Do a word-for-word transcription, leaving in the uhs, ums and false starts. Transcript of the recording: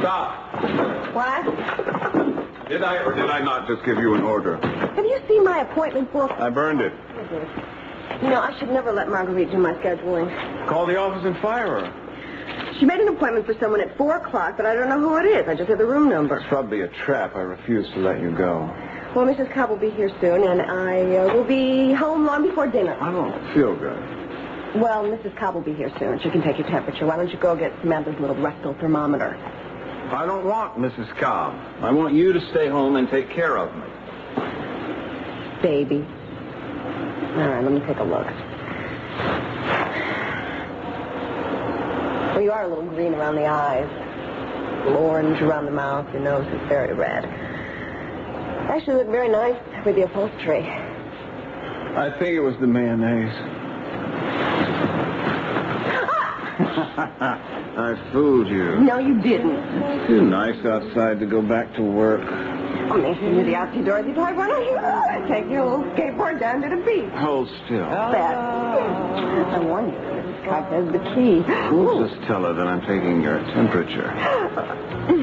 Stop. What? Did I or did I not just give you an order? Have you seen my appointment book? I burned it. You know, I should never let Marguerite do my scheduling. Call the office and fire her. She made an appointment for someone at four o'clock, but I don't know who it is. I just have the room number. It's probably a trap. I refuse to let you go. Well, Missus Cobb will be here soon, and I uh, will be home long before dinner. I don't feel good. Well, Missus Cobb will be here soon. She can take your temperature. Why don't you go get Samantha's little rectal thermometer? I don't want Missus Cobb. I want you to stay home and take care of me. Baby. All right, let me take a look. Well, you are a little green around the eyes. A little orange around the mouth. Your nose is very red. Actually, look very nice with the upholstery. I think it was the mayonnaise. I fooled you. No, you didn't. It's too nice outside to go back to work. Oh, Mason, you're the outdoor Dorothy type. Why don't you uh, take your little skateboard down to the beach? Hold still. That. I warned you. Missus Cobb has the key. We'll just tell her that I'm taking your temperature.